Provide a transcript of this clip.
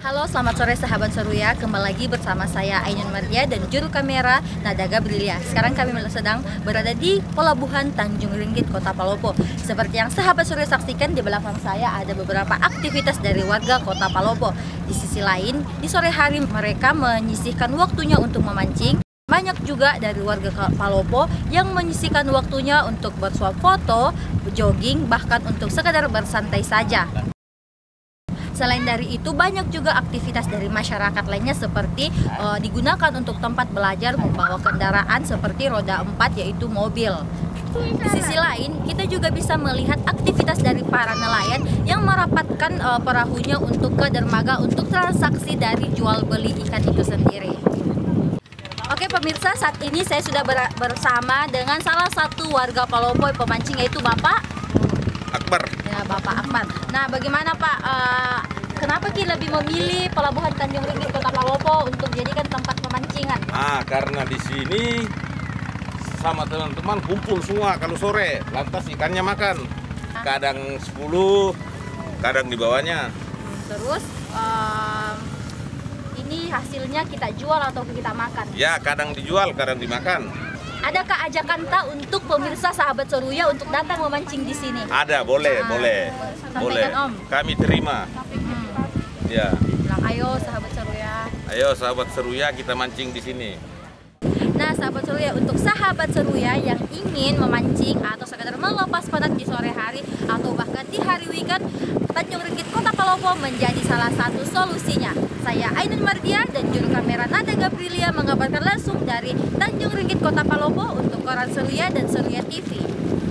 Halo, selamat sore sahabat Seruya. Kembali lagi bersama saya Ainun Mardia dan juru kamera Nada Gabrilia. Sekarang kami sedang berada di Pelabuhan Tanjung Ringgit, Kota Palopo. Seperti yang sahabat Seruya saksikan, di belakang saya ada beberapa aktivitas dari warga Kota Palopo. Di sisi lain, di sore hari mereka menyisihkan waktunya untuk memancing. Banyak juga dari warga Palopo yang menyisihkan waktunya untuk bersuap foto, jogging, bahkan untuk sekedar bersantai saja. Selain dari itu, banyak juga aktivitas dari masyarakat lainnya seperti digunakan untuk tempat belajar membawa kendaraan seperti roda 4 yaitu mobil. Di sisi lain, kita juga bisa melihat aktivitas dari para nelayan yang merapatkan perahunya untuk ke dermaga untuk transaksi dari jual beli ikan itu sendiri. Oke pemirsa, saat ini saya sudah bersama dengan salah satu warga Palopo pemancing yaitu Bapak Akbar. Ya, Bapak Akbar. Nah, bagaimana Pak? Kenapa kita lebih memilih Pelabuhan Tanjung Ringgit Kota Palopo untuk jadikan tempat pemancingan? Karena di sini sama teman-teman kumpul semua kalau sore, lantas ikannya makan. Kadang 10, kadang di bawahnya. Terus ini hasilnya kita jual atau kita makan? Ya, kadang dijual, kadang dimakan. Adakah ajakan tak untuk pemirsa sahabat Seruya untuk datang memancing di sini? Ada, boleh. Sampaikan, Om. Kami terima. Ya. Bilang, ayo sahabat Seruya. Ayo sahabat Seruya, kita mancing di sini. Nah, sahabat Seruya, untuk sahabat Seruya yang ingin memancing atau sekedar melepas penat di sore hari atau bahkan di hari weekend, Tanjung Ringgit Kota Palopo menjadi salah satu solusinya. Saya Ainun Mardia dan juru kamera Nada Gabrilia mengabarkan langsung dari Tanjung Ringgit Kota Palopo untuk Koran Seruya dan Seruya TV.